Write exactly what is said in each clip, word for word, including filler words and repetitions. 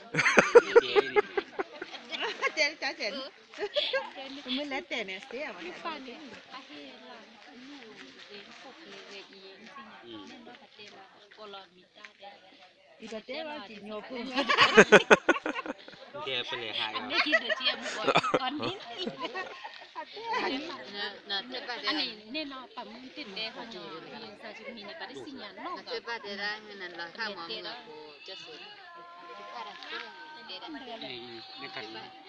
เจ๊จ้าเจ๊ไม่เล่นเจ๊เนี่ยเสียมันเนี่ยฟ้าเนี่ยอาเฮลานูเองพวกเลยเอียงสิเนี่ยแม่นว่าประเทศละกอลมีตาเด้อีประเทศว่าจีนโยกุงเดี๋ยวไปเลยหายอันนี้ที่เดือดเจียมก่อนก่อนนี้อันนี้เนี่ยเนาะปั๊มติดเด้เขาเนาะเรียนซาจิมิเนี่ยก็ได้สิ่งอย่างนอกเจ็บปะเดี๋ยวได้เงินนั่นละข้าวหมอมึงละกูจะสุดในขัน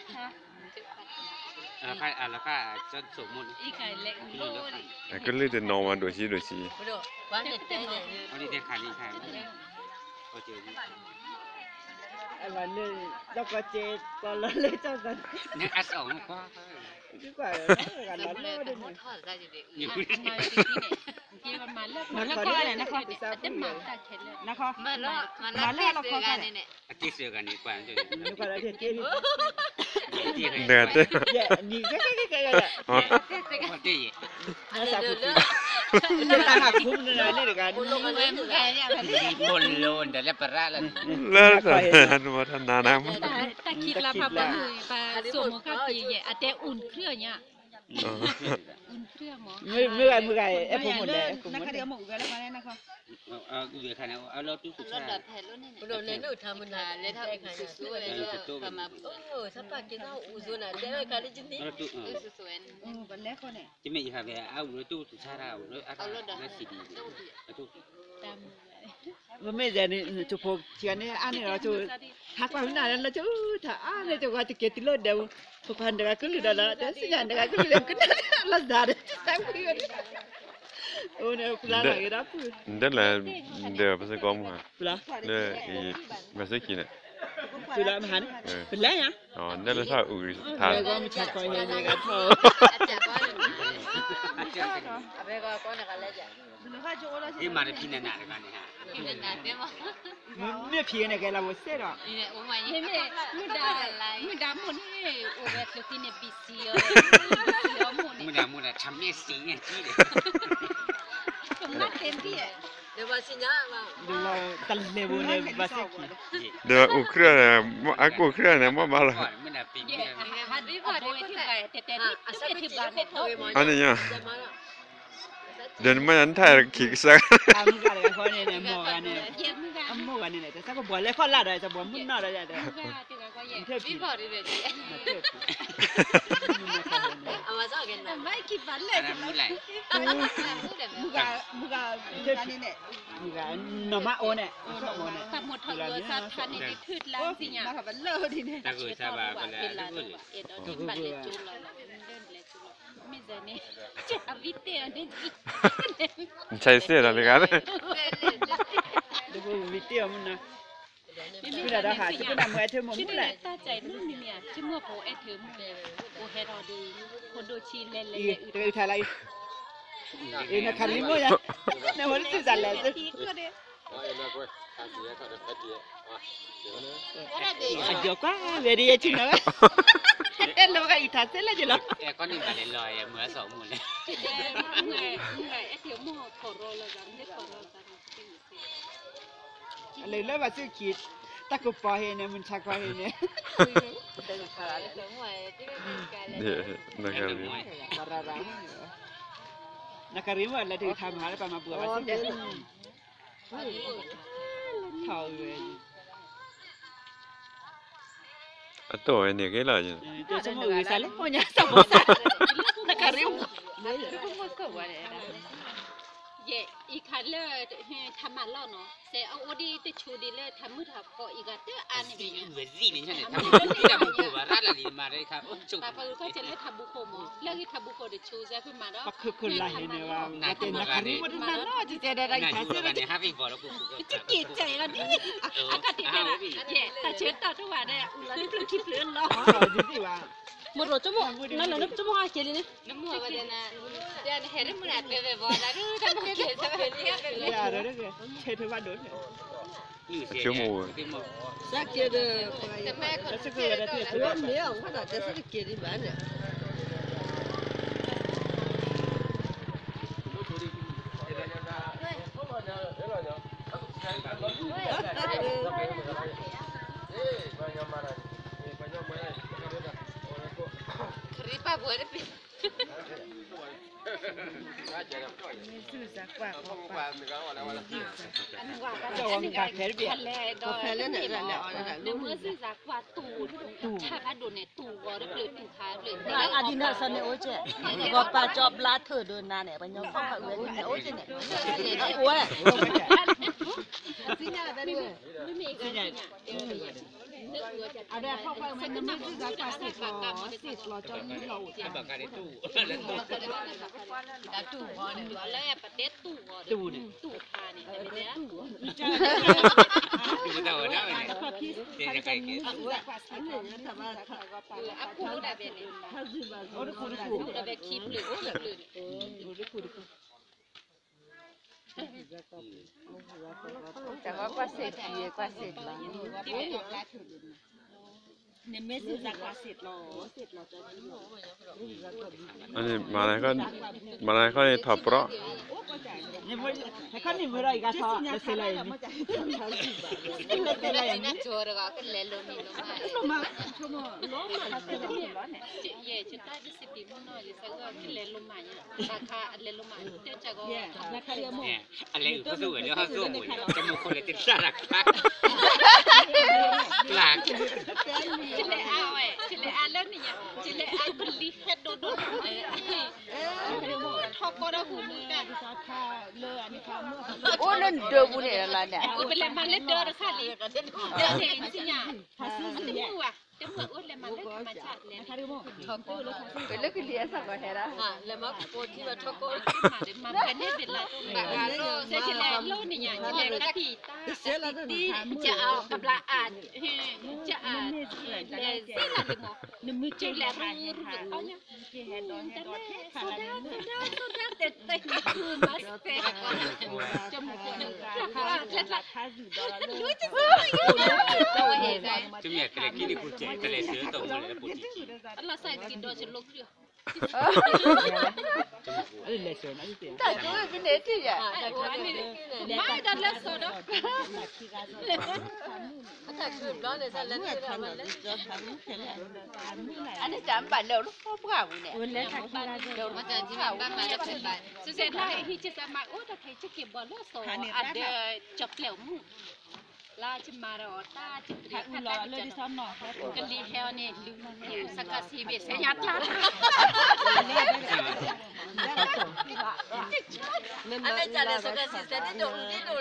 แล้วก็แล้วก็จะสมมุติอีกไก่เล็กโลนี่อ่ะก็เลยจะนอนมาโดยชีโดยชีไม่รู้วันเด็ดใจเลยเอาที่ในขันนี่ใช่โอเคไอ้วันนี้เจ้าก็เจ๊ตอนละเลยเจ้ากันเนี่ยอัดออกนะก็ดีกว่ากันละเลเล่ยดิเป็นทอดได้อยู่ดีอยู่มาที่นี่ที่มันมาเลิกมาแล้วก็อะไรนะคะแต่หมาตาเข็ดเลยนะคะมาแล้วมาแล้วเราคุยกันนี่อาทิตย์เสือกันนี่กว่าจะดีกว่าละเจ๊เจ๊ดิเดือดเด้อเจ๊นี่แค่แค่แค่กันละอ๋อว่าที่อาสาคุณเจ๊ตาหักคุ้มเลยนะนี่เด็กกันลงมาเล่นไงเนี่ยบนโลนแต่ละประราแล้วเลิกแต่อนุโมทนานะมั้งแต่คิดละพาไปเลยไปสวมกับปีใหญ่อาแต่อุ่นเครื่องเนี่ยอ๋ออุ่นเครื่องหมอเมื่อเมื่อเมื่อไงไอ้ผมหมดเลยนะคะเดี๋ยวหมดกันแล้วมาเนี่ยนะคะเอาเดี๋ยวขันเอาเราตู้สุดรถท้ายดับแผ่นรถนี่โดนเล่นดูทำมันเลยทำสวยๆเลยทำมาโอ้สัปดาห์กินข้าวอู้ซูน่ะเดี๋ยวการจริงๆเราตู้สวยเออวันแรกคนเนี่ยจะไม่ค่ะแบบเอาเราตู้สุดท้ายเราเราอัดเราสีดีเราตู้ตามมันไม่ใช่นี่จุพกเชียนนี่อันนี้เราจูหักไปหน้านั้นเราจูถ้าอันนี้จะว่าจะเกิดติดรถเดียวพวกพันเด็กก็รู้แล้วแต่สิ่งนั้นเด็กก็รู้แล้วก็นั่นละดาร์ตั้งคุยกันโอ้เนี่ยคุณลาหน่อยรับคุยเด็ดแหละเดี๋ยวไปซื้อกอมค่ะคุณลาเด้ออีมาซื้อกินอ่ะคุณลามาหันเป็นไรอ่ะอ๋อเด็ดแล้วถ้าอุ้ยทานแล้วก็มีชักคอยเห็นยังไงพอๆอาจารย์ก็อาจารย์ก็ก็นักอะไรจ้ะนี่มาได้พินาหนาเลยกันนี่ฮะกินนานเต็มอ่ะเนี่ยพี่เนี่ยแกเราเสียหรอนี่เนี่ยโอ้ไม่เฮ้ยนี่แม่มือดามือดาหมดนี่โอเวอร์ที่เนี่ยบีซีเออบีซีเออหมดมุนี่ดามุดาทำเนี่ยสีเนี่ยที่เลยสมนักเต็มที่อ่ะเดี๋ยวว่าสิญญามาดูเราตันเลบุเนี่ยบาสิกเดี๋ยวอุ้เครื่องเนี่ยอากูเครื่องเนี่ยมาบ้าละก่อนมุดาปีเย่เนี่ยฮัดดี้พอดีที่ไปแต่แต่ที่อ่ะที่สักไปทีที่บ้านก็เนี่ยพอเนาะไปมั้ยอันนี้เนี่ยจะมาละเดี๋ยวมันยันถ่ายขีกสักตามกันเลยคนเนี่ยหมอกันเนี่ยเย่มือดาอ่ะหมอกันเนี่ยแต่ถ้าก็บ่เลยข้อลาได้จะบ่มุ่นหน้าได้ได้มือดาที่ก็เย่เทพพี่พอดีเลยจีเอามาสักกันนะไม่คิดบ้านเลอัยนนั้นมุดไหลพูดได้ไหมมุกามุกาเทพนี่เนี่ยมุกานอมาโอเนี่ยโอเนี่ยถ้าหมดทั้งตัวสัตว์พันนี่ทืดล้างสิเนี่ยมาขับเลอทีเนี่ยตะกุยซาบะกันแล้วเป็นลาทุกนคนเอ็ดเอาที่บ้านเลยจูเราเราเดินเลยจูเราไม่ใช่เนี่ยจะวิเตอร์เนี่ยใช้เสื้ออะไรกันดูวิเตียมันนะพี่ดาดาหาที่เป็นนำมือเธอหมดชื่อแหแหละละตาใจนู่นนี่เนี่ยชื่อเมื่อโผเอถือมือโอเฮรอดีคนดูชีเล่นเลยอีตัวอีทอะไรอีนักขันลิโม่ยังในวันที่จัดแล้วสิเดี๋ยวก็เวรีชินะเอ็นแล้วก็อีทัศน์เลยจีละแต่ก็นี่มาเลยลอยเหมือนสองหมุนเลยเมื่อเมื่อเอถือมือโคโรเลยกันไม่โคโรกันอะไรแล้วว่าซื้อขีดตะกุปอเฮเนี่ยมันชักปอเฮเนี่ยเป็นอะไรเสริมไว้ที่เป็นการเล่นเดี๋ยวนะครับบารารานักเรียนว่าเราถึงทำหาแล้วประมาณเบื่อว่าสิเท่าเลยอ่ะตัวเนี่ยก็เลยเดี๋ยวสมมติสารพัดเนี่ยสมมตินักเรียนก็มันก็ว่าอะไรเย่อีกคันเลยทำมาแล้วเนาะเสียเอาอดีตชูดีเลยทำมือถับก็อีกอ่ะเตออันนี้สีเป็นเหมือนสีนี่ใช่ไหมทำที่ทำบุกบารัดอะไรมาได้ครับจุกแต่พอก็จะเล่นทับบุโคมเรื่องที่ทับบุโคเดชูเซขึ้นมาแล้วก็คือคนละเห็นว่าเป็นนักเรียนมันนั่นเนาะจะเจอได้งานทัศที่น์กันเนี่ยฮาฟิบอลแล้วกูกูจะกีดใจอันนี้อากาศดีกันนะเย่แต่เชิญต่อทุกวันเนี่ยอุ่นแล้วนี่เป็นคลิปเลื่อนเนาะอ๋อจริงๆว่าหมดรถจะหมดนั่นแหละนึกจะมองอะไรเลยนี่น้ำมัวประเด็นนะเดี๋ยวเห็นมันอาจจะแบบว่าแล้วทำให้เกิดจะเป็นเรื่องกันเลยอย่าเด้อเด้อเชิญเธอว่าโดนชั่วโมงสักเกียร์เด้อแต่แม่คนสักเกียร์เด้อเพื่อนเนี่ยเขาน่ะจะสักเกียร์ที่บ้านเนี่ยเป้าบัวได้เป็นสุสักว่าก็ว่าอันนั้นว่ากันเจ้าว่ามันกาแฟเบียคันแลดอยในเมื่อซื้อจากว่าตู่ชาบ้านโดนเนี่ยตู่ก็ได้เปลือกตู่ขาเปลือกอาดินาสne oje go pa job la tho do na ne ba nyo kho kha we ne oje ne o e สิญญาได้ด้วยไม่มีกันสิญญานึกว่าจะเอาได้เข้าไปมันน้ำมันจะกว่าสิบหรอสิบหรอจนนี้เราถ้าบอกการในตู้แล้วตู้ตาตู่พอเนี่ยแล้วประเทศตู่ก็ดูดิตู่พาเนี่ยแต่เนี่ยตู้เต่าได้ไหมเดี๋ยวจะใครเกี่ยวอ่ะกูได้แบบนี้กูได้แบบคลิปหรือคลิปหรือแต่ว่าก็เสร็จดีก็เสร็จแล้วที่เป็น ne mesi za kwa sit lo sit lo to ni lo อันนี้มาแล้วก็มาแล้วก็เลยทับเปราะเนี่ยมันเขานี่มือเราอีกอ่ะเขาเสร็จเลยนี่เสร็จเลยนะโจรก็เป็นเลโลนี่ลงมาลงมาชั่วโมงล้มมาเสร็จแล้วเนี่ยจิเย่จิตาจิสิบีมันน้อยสักก็ที่เลลมาเนี่ยราคาเลลมาเจ้าจักร na ka ya mo เนี่ยอะไรอื่นเขาสู้เดี๋ยวเขาสู้หมดจะมีคนเลยติดสลักพักหลักจิเลอาเว้ยจิเลอาเล่นเนี่ยจิเลอาบลีเฮ็ดโดโดเออทอกก็ได้หูมือกันโอ้นั่นเดือบุเนี่ยละเนี่ยโอ้เป็นแลมันเล่นเด้อค่ะเลยเดี๋ยวเห็นสิเนี่ยถ้าซื้อสิเนี่ยว่ะเดี๋ยวเมื่อโอ้แลมันเล่นธรรมชาติเลยนะคะเป็นเรื่องเลี้ยสักวันเหรออ่ะแล้วมาโกที่ว่าทอกโกมาเดี๋ยวมาเป็นให้เป็นละบางโลเสียจิเลโลเนี่ยจิเลกะปีตาตีจะเอากับละอ่านจะอ่านเลยสิละเดโมนึกจิเลรู้รู้เขาเนี่ยแต่โซดาโซดาโซดาเต็ดเต็ดคือมาสเตะจมูกนึงเคล็ดลับรู้จะซื้อตัวเองไงจุ่มเนี่ยแต่ละกินนี่กูเจ๊แต่ละซื้อตัวมันเลยปุ๊บเราใส่กินโดยจะลกเรืออันนี้เลยส่วนอันนี้เสีย ta jo ki ne ti ya ไม่ดันเลือดโซดาถ้าคือร้อนเนี่ยซะแล้วนี่ละมันเลยอันนี้จำบัดแล้วลูกพ่อพ่อเนี่ยเดี๋ยวมันจะที่บ้านมาแล้วเป็นบ้านสุดท้ายที่จะมาโอ้แต่ใครจะเก็บบอลเลือดโซอันเดียจบแล้วมึงลาจิมาราตาจิตาอุลาเลยดิฉันเนาะกันลีเฮลเนี่ยลืมเนี่ยสักสีเบสยัดละอันนั้นจะเลยสักสิแต่ที่โดนที่โดน